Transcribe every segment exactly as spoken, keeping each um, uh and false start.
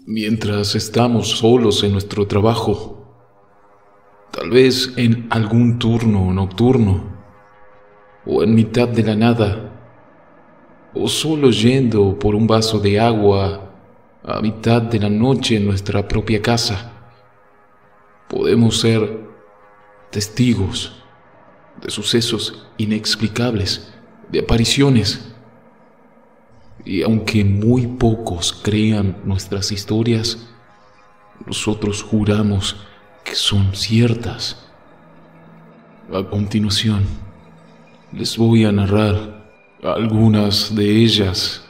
Mientras estamos solos en nuestro trabajo, tal vez en algún turno nocturno, o en mitad de la nada, o solo yendo por un vaso de agua a mitad de la noche en nuestra propia casa, podemos ser testigos de sucesos inexplicables, de apariciones. Y aunque muy pocos crean nuestras historias, nosotros juramos que son ciertas. A continuación, les voy a narrar algunas de ellas.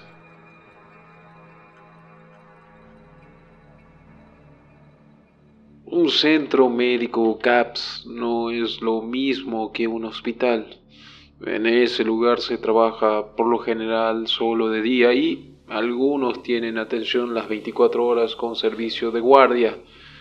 Un centro médico C A P S no es lo mismo que un hospital. En ese lugar se trabaja por lo general solo de día y algunos tienen atención las veinticuatro horas con servicio de guardia.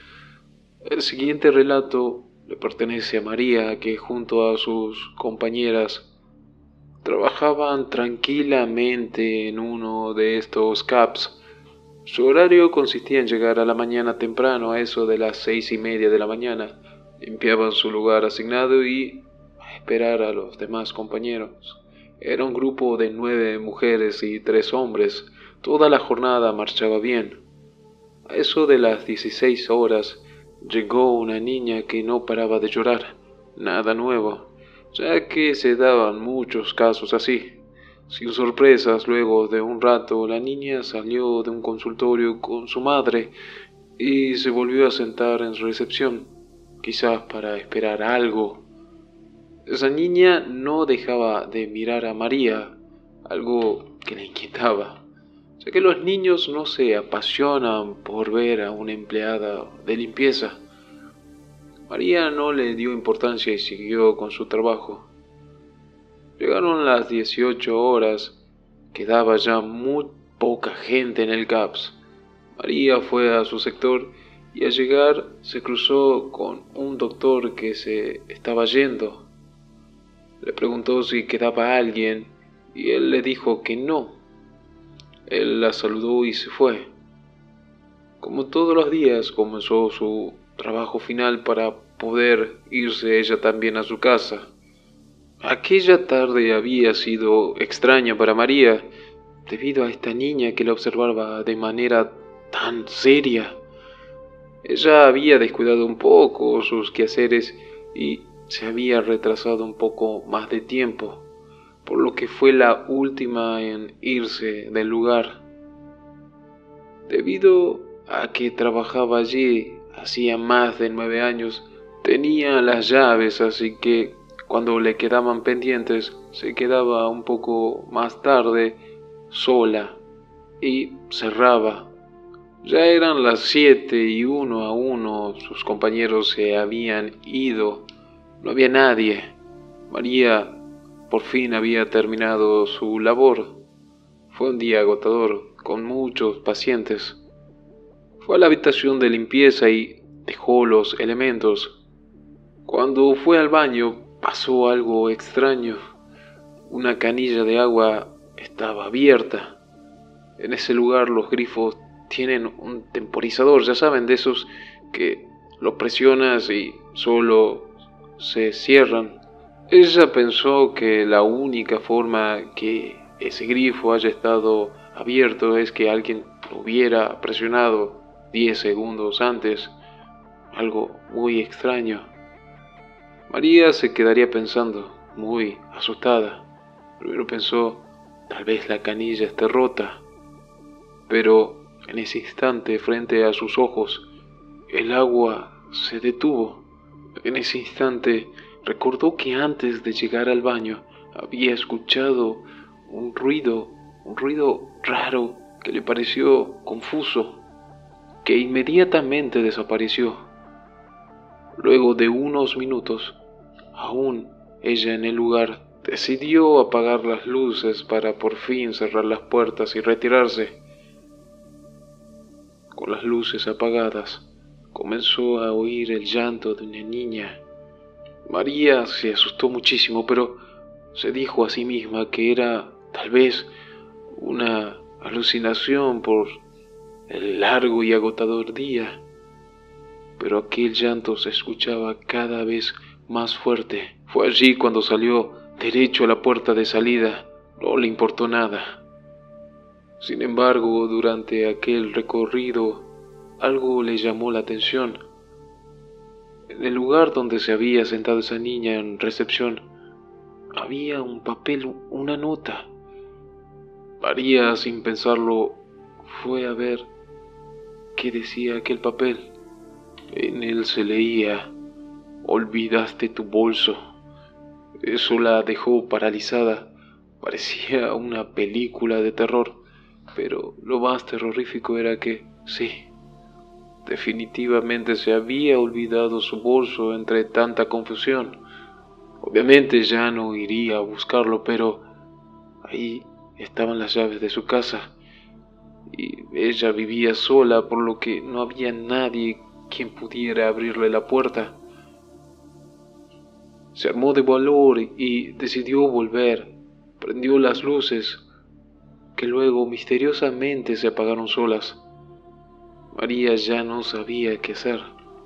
El siguiente relato le pertenece a María, que junto a sus compañeras trabajaban tranquilamente en uno de estos C A P S. Su horario consistía en llegar a la mañana temprano, a eso de las seis y media de la mañana. Limpiaban su lugar asignado y a esperar a los demás compañeros. Era un grupo de nueve mujeres y tres hombres. Toda la jornada marchaba bien. A eso de las dieciséis horas llegó una niña que no paraba de llorar. Nada nuevo, ya que se daban muchos casos así. Sin sorpresas, luego de un rato, la niña salió de un consultorio con su madre y se volvió a sentar en recepción, quizás para esperar algo. Esa niña no dejaba de mirar a María, algo que le inquietaba, ya que los niños no se apasionan por ver a una empleada de limpieza. María no le dio importancia y siguió con su trabajo. Llegaron las dieciocho horas, quedaba ya muy poca gente en el C A P S. María fue a su sector y al llegar se cruzó con un doctor que se estaba yendo. Le preguntó si quedaba alguien y él le dijo que no. Él la saludó y se fue. Como todos los días, comenzó su trabajo final para poder irse ella también a su casa. Aquella tarde había sido extraña para María, debido a esta niña que la observaba de manera tan seria. Ella había descuidado un poco sus quehaceres y se había retrasado un poco más de tiempo, por lo que fue la última en irse del lugar. Debido a que trabajaba allí hacía más de nueve años, tenía las llaves, así que cuando le quedaban pendientes, se quedaba un poco más tarde sola y cerraba. Ya eran las siete y uno a uno sus compañeros se habían ido. No había nadie. María por fin había terminado su labor. Fue un día agotador, con muchos pacientes. Fue a la habitación de limpieza y dejó los elementos. Cuando fue al baño, pasó algo extraño. Una canilla de agua estaba abierta. En ese lugar los grifos tienen un temporizador, ya saben, de esos que lo presionas y solo se cierran. Ella pensó que la única forma que ese grifo haya estado abierto es que alguien lo hubiera presionado diez segundos antes. Algo muy extraño. María se quedaría pensando, muy asustada. Primero pensó, tal vez la canilla esté rota. Pero en ese instante, frente a sus ojos, el agua se detuvo. En ese instante, recordó que antes de llegar al baño, había escuchado un ruido, un ruido raro que le pareció confuso, que inmediatamente desapareció. Luego de unos minutos, aún ella en el lugar, decidió apagar las luces para por fin cerrar las puertas y retirarse. Con las luces apagadas, comenzó a oír el llanto de una niña. María se asustó muchísimo, pero se dijo a sí misma que era tal vez una alucinación por el largo y agotador día, pero aquel llanto se escuchaba cada vez más fuerte. Fue allí cuando salió derecho a la puerta de salida. No le importó nada. Sin embargo, durante aquel recorrido, algo le llamó la atención. En el lugar donde se había sentado esa niña en recepción, había un papel, una nota. María, sin pensarlo, fue a ver qué decía aquel papel. En él se leía: olvidaste tu bolso. Eso la dejó paralizada. Parecía una película de terror, pero lo más terrorífico era que, sí, definitivamente se había olvidado su bolso entre tanta confusión. Obviamente ya no iría a buscarlo, pero ahí estaban las llaves de su casa, y ella vivía sola, por lo que no había nadie quien pudiera abrirle la puerta. Se armó de valor y decidió volver. Prendió las luces, que luego misteriosamente se apagaron solas. María ya no sabía qué hacer.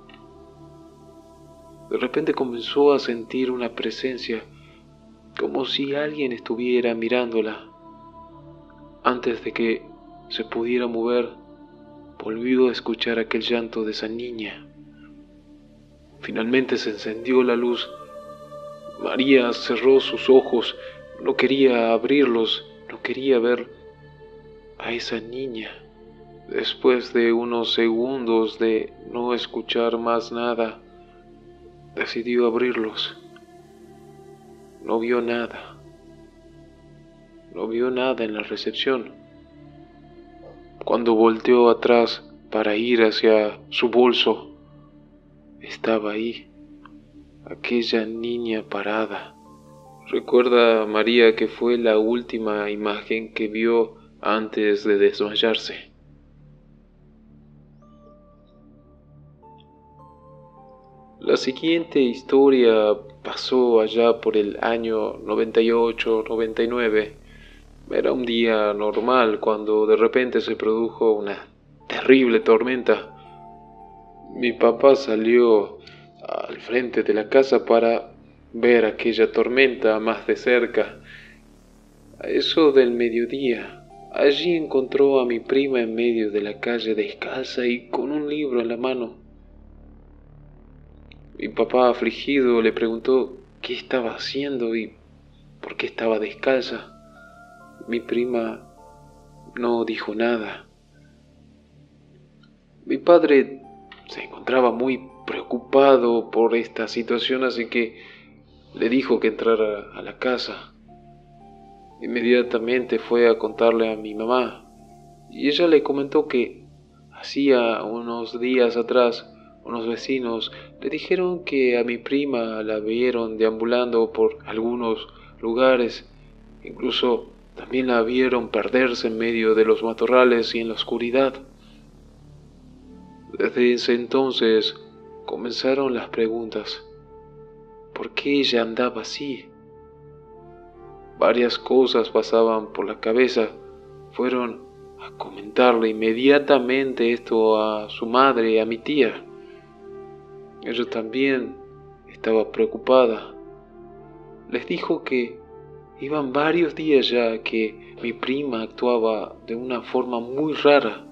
De repente comenzó a sentir una presencia, como si alguien estuviera mirándola. Antes de que se pudiera mover, volvió a escuchar aquel llanto de esa niña. Finalmente se encendió la luz. María cerró sus ojos, no quería abrirlos, no quería ver a esa niña. Después de unos segundos de no escuchar más nada, decidió abrirlos. No vio nada. No vio nada en la recepción. Cuando volteó atrás para ir hacia su bolso, estaba ahí aquella niña parada. Recuerda María que fue la última imagen que vio antes de desmayarse. La siguiente historia pasó allá por el año noventa y ocho noventa y nueve. Era un día normal cuando de repente se produjo una terrible tormenta. Mi papá salió al frente de la casa para ver aquella tormenta más de cerca. A eso del mediodía, allí encontró a mi prima en medio de la calle descalza y con un libro en la mano. Mi papá, afligido, le preguntó qué estaba haciendo y por qué estaba descalza. Mi prima no dijo nada. Mi padre se encontraba muy preocupado por esta situación, así que le dijo que entrara a la casa. Inmediatamente fue a contarle a mi mamá, y ella le comentó que hacía unos días atrás unos vecinos le dijeron que a mi prima la vieron deambulando por algunos lugares. Incluso también la vieron perderse en medio de los matorrales y en la oscuridad. Desde ese entonces comenzaron las preguntas. ¿Por qué ella andaba así? Varias cosas pasaban por la cabeza. Fueron a comentarle inmediatamente esto a su madre y a mi tía. Ella también estaba preocupada. Les dijo que iban varios días ya que mi prima actuaba de una forma muy rara.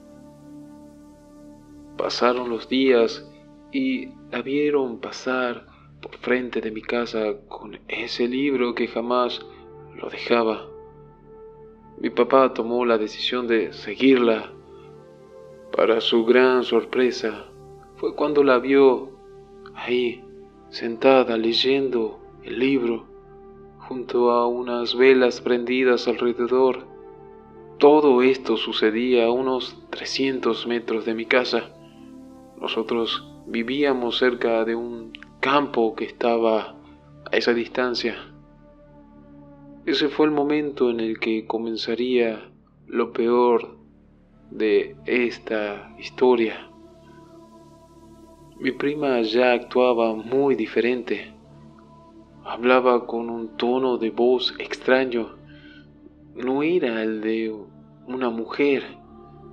Pasaron los días y la vieron pasar por frente de mi casa con ese libro que jamás lo dejaba. Mi papá tomó la decisión de seguirla. Para su gran sorpresa, fue cuando la vio ahí, sentada leyendo el libro, junto a unas velas prendidas alrededor. Todo esto sucedía a unos trescientos metros de mi casa. Nosotros vivíamos cerca de un campo que estaba a esa distancia. Ese fue el momento en el que comenzaría lo peor de esta historia. Mi prima ya actuaba muy diferente. Hablaba con un tono de voz extraño. No era el de una mujer.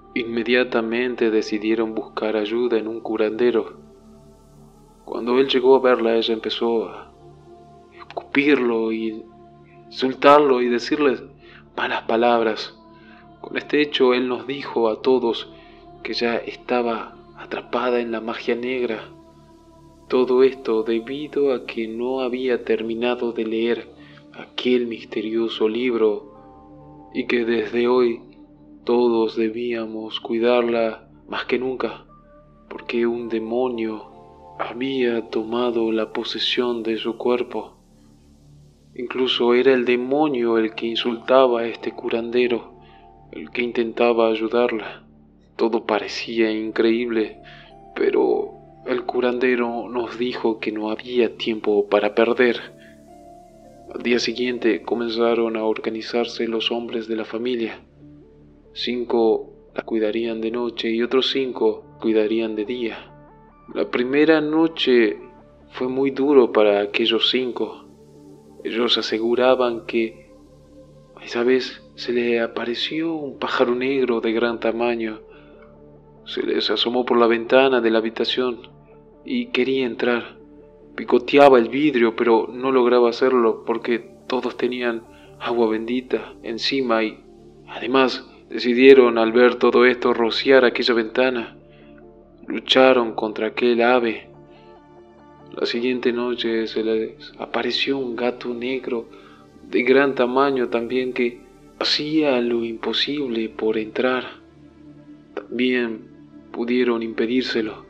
Inmediatamente decidieron buscar ayuda en un curandero. Cuando él llegó a verla, ella empezó a escupirlo y insultarlo y decirle malas palabras. Con este hecho, él nos dijo a todos que ya estaba atrapada en la magia negra. Todo esto debido a que no había terminado de leer aquel misterioso libro y que desde hoy todos debíamos cuidarla más que nunca, porque un demonio había tomado la posesión de su cuerpo. Incluso era el demonio el que insultaba a este curandero, el que intentaba ayudarla. Todo parecía increíble, pero el curandero nos dijo que no había tiempo para perder. Al día siguiente comenzaron a organizarse los hombres de la familia. Cinco la cuidarían de noche y otros cinco cuidarían de día. La primera noche fue muy duro para aquellos cinco. Ellos aseguraban que esa vez se le apareció un pájaro negro de gran tamaño. Se les asomó por la ventana de la habitación y quería entrar. Picoteaba el vidrio, pero no lograba hacerlo porque todos tenían agua bendita encima y, además, decidieron al ver todo esto rociar aquella ventana. Lucharon contra aquel ave. La siguiente noche se les apareció un gato negro de gran tamaño también que hacía lo imposible por entrar. También pudieron impedírselo.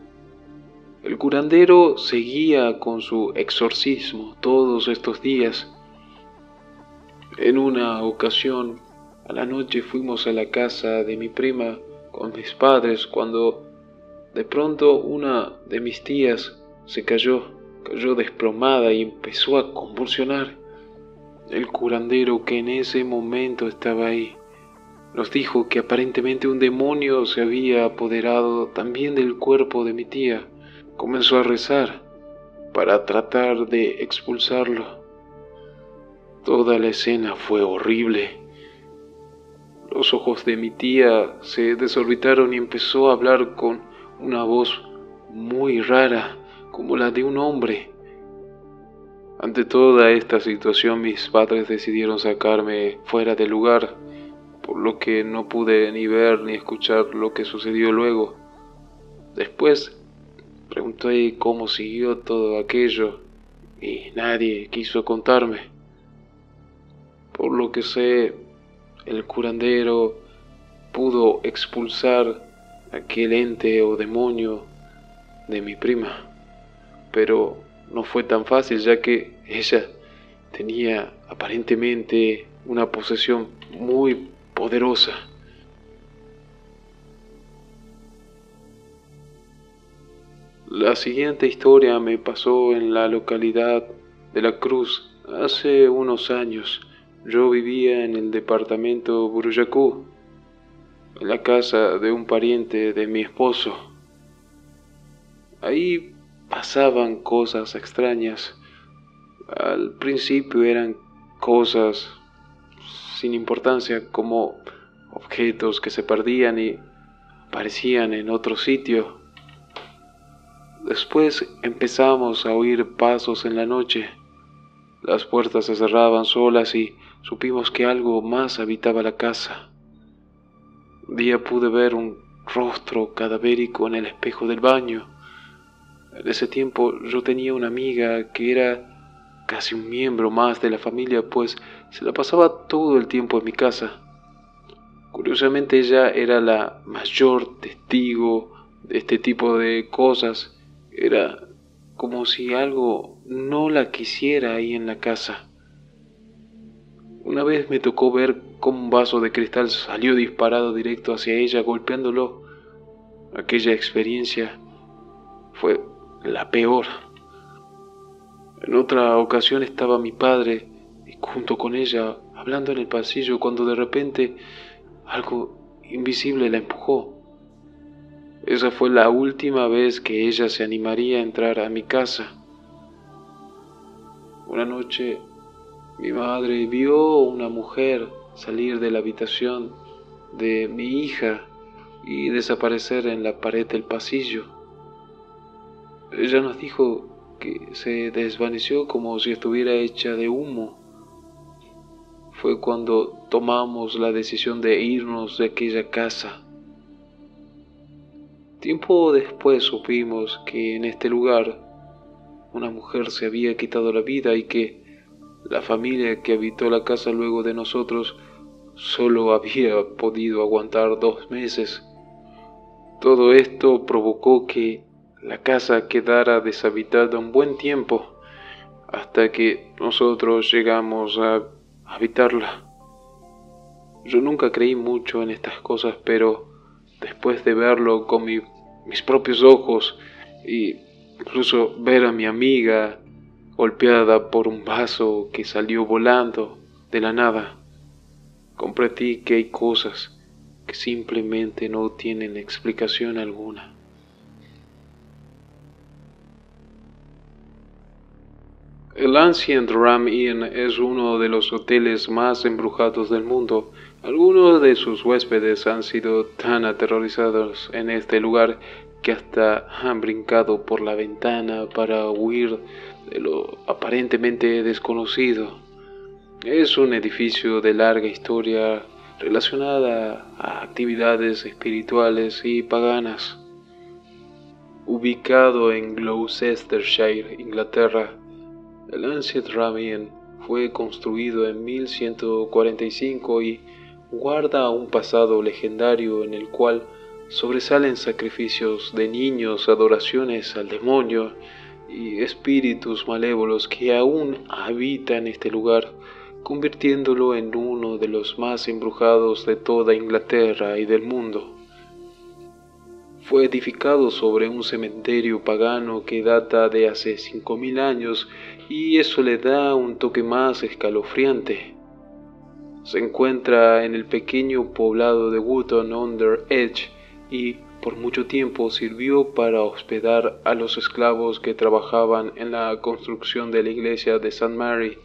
El curandero seguía con su exorcismo todos estos días. En una ocasión, a la noche fuimos a la casa de mi prima con mis padres cuando de pronto una de mis tías se cayó, cayó desplomada y empezó a convulsionar. El curandero, que en ese momento estaba ahí, nos dijo que aparentemente un demonio se había apoderado también del cuerpo de mi tía. Comenzó a rezar para tratar de expulsarlo. Toda la escena fue horrible. Los ojos de mi tía se desorbitaron y empezó a hablar con una voz muy rara, como la de un hombre. Ante toda esta situación, mis padres decidieron sacarme fuera del lugar, por lo que no pude ni ver ni escuchar lo que sucedió luego. Después pregunté cómo siguió todo aquello y nadie quiso contarme. Por lo que sé, el curandero pudo expulsar aquel ente o demonio de mi prima, pero no fue tan fácil, ya que ella tenía aparentemente una posesión muy poderosa. La siguiente historia me pasó en la localidad de La Cruz hace unos años. Yo vivía en el departamento Buruyacú, en la casa de un pariente de mi esposo. Ahí pasaban cosas extrañas. Al principio eran cosas sin importancia, como objetos que se perdían y aparecían en otro sitio. Después empezamos a oír pasos en la noche. Las puertas se cerraban solas y supimos que algo más habitaba la casa. Un día pude ver un rostro cadavérico en el espejo del baño. En ese tiempo yo tenía una amiga que era casi un miembro más de la familia, pues se la pasaba todo el tiempo en mi casa. Curiosamente, ella era la mayor testigo de este tipo de cosas. Era como si algo no la quisiera ahí en la casa. Una vez me tocó ver cómo un vaso de cristal salió disparado directo hacia ella, golpeándolo. Aquella experiencia fue la peor. En otra ocasión estaba mi padre junto con ella hablando en el pasillo cuando de repente algo invisible la empujó. Esa fue la última vez que ella se animaría a entrar a mi casa. Una noche mi madre vio una mujer salir de la habitación de mi hija y desaparecer en la pared del pasillo. Ella nos dijo que se desvaneció como si estuviera hecha de humo. Fue cuando tomamos la decisión de irnos de aquella casa. Tiempo después supimos que en este lugar una mujer se había quitado la vida y que la familia que habitó la casa luego de nosotros solo había podido aguantar dos meses. Todo esto provocó que la casa quedara deshabitada un buen tiempo, hasta que nosotros llegamos a habitarla. Yo nunca creí mucho en estas cosas, pero después de verlo con mi, mis propios ojos y incluso ver a mi amiga golpeada por un vaso que salió volando de la nada, comprendí que hay cosas que simplemente no tienen explicación alguna. El Ancient Ram Inn es uno de los hoteles más embrujados del mundo. Algunos de sus huéspedes han sido tan aterrorizados en este lugar que hasta han brincado por la ventana para huir de lo aparentemente desconocido. Es un edificio de larga historia relacionada a actividades espirituales y paganas. Ubicado en Gloucestershire, Inglaterra, el Ancient Ram Inn fue construido en mil ciento cuarenta y cinco y guarda un pasado legendario en el cual sobresalen sacrificios de niños, adoraciones al demonio y espíritus malévolos que aún habitan este lugar, convirtiéndolo en uno de los más embrujados de toda Inglaterra y del mundo. Fue edificado sobre un cementerio pagano que data de hace cinco mil años y eso le da un toque más escalofriante. Se encuentra en el pequeño poblado de Wootton-under-Edge y por mucho tiempo sirvió para hospedar a los esclavos que trabajaban en la construcción de la iglesia de Saint Mary.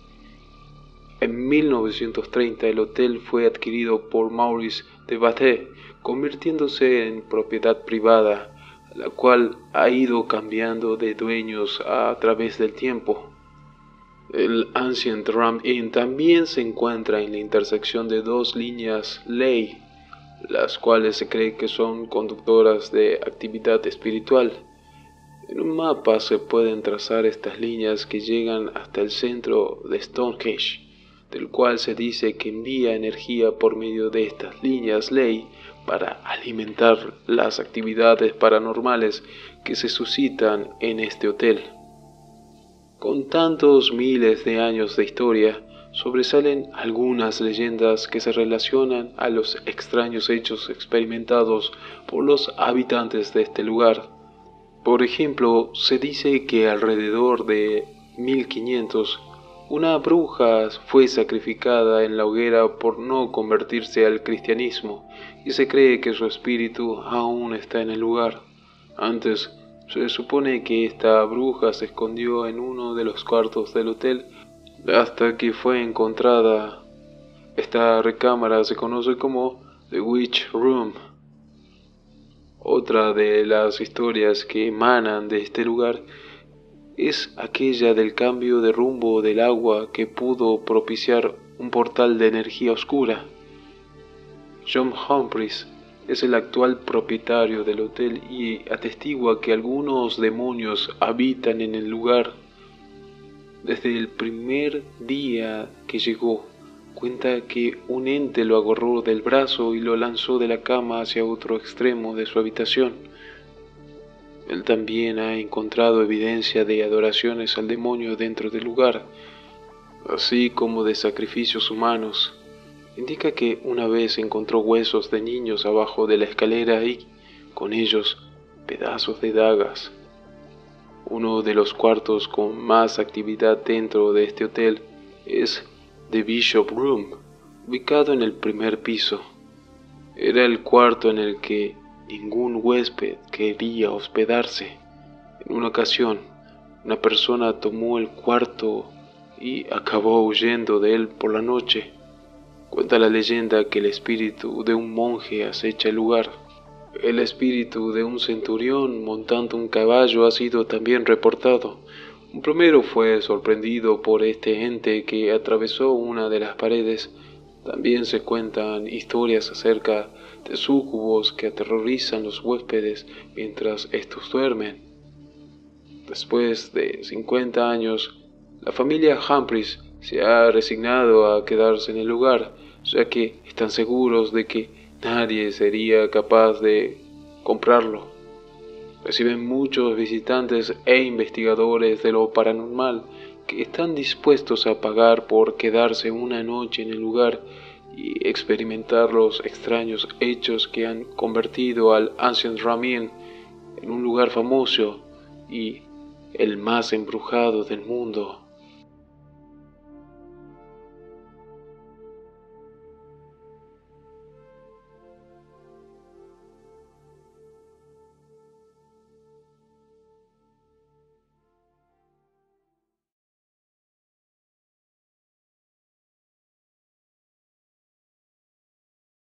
En mil novecientos treinta el hotel fue adquirido por Maurice de Bathe, convirtiéndose en propiedad privada, la cual ha ido cambiando de dueños a través del tiempo. El Ancient Ram Inn también se encuentra en la intersección de dos líneas ley, las cuales se cree que son conductoras de actividad espiritual. En un mapa se pueden trazar estas líneas que llegan hasta el centro de Stonehenge, del cual se dice que envía energía por medio de estas líneas ley para alimentar las actividades paranormales que se suscitan en este hotel. Con tantos miles de años de historia, sobresalen algunas leyendas que se relacionan a los extraños hechos experimentados por los habitantes de este lugar. Por ejemplo, se dice que alrededor de mil quinientos, una bruja fue sacrificada en la hoguera por no convertirse al cristianismo, y se cree que su espíritu aún está en el lugar. Antes, se supone que esta bruja se escondió en uno de los cuartos del hotel hasta que fue encontrada. Esta recámara se conoce como The Witch Room. Otra de las historias que emanan de este lugar es aquella del cambio de rumbo del agua que pudo propiciar un portal de energía oscura. John Humphreys es el actual propietario del hotel y atestigua que algunos demonios habitan en el lugar. Desde el primer día que llegó, cuenta que un ente lo agarró del brazo y lo lanzó de la cama hacia otro extremo de su habitación. Él también ha encontrado evidencia de adoraciones al demonio dentro del lugar, así como de sacrificios humanos. Indica que una vez encontró huesos de niños abajo de la escalera y, con ellos, pedazos de dagas. Uno de los cuartos con más actividad dentro de este hotel es The Bishop Room, ubicado en el primer piso. Era el cuarto en el que ningún huésped quería hospedarse. En una ocasión, una persona tomó el cuarto y acabó huyendo de él por la noche. Cuenta la leyenda que el espíritu de un monje acecha el lugar. El espíritu de un centurión montando un caballo ha sido también reportado. Un plomero fue sorprendido por este ente que atravesó una de las paredes. También se cuentan historias acerca de súcubos que aterrorizan a los huéspedes mientras estos duermen. Después de cincuenta años, la familia Humphries se ha resignado a quedarse en el lugar, ya que están seguros de que nadie sería capaz de comprarlo. Reciben muchos visitantes e investigadores de lo paranormal que están dispuestos a pagar por quedarse una noche en el lugar y experimentar los extraños hechos que han convertido al Ancient Ramin en un lugar famoso y el más embrujado del mundo.